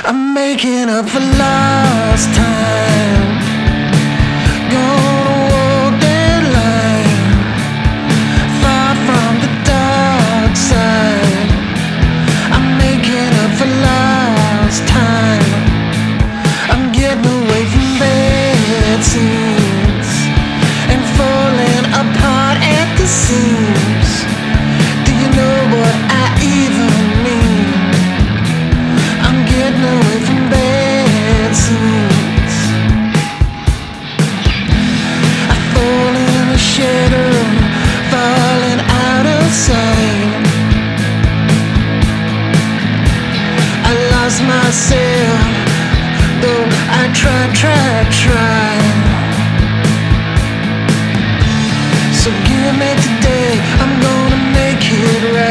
I'm making up for lost time. Gonna walk that line, far from the dark side. I'm making up for lost time. I'm getting away from bad scenes and falling apart at the seams. Do you know what I even mean? I'm getting away from bad scenes. I fall in a shadow, falling out of sight. I lost myself, though I try. So give me today, I'm gonna make it right.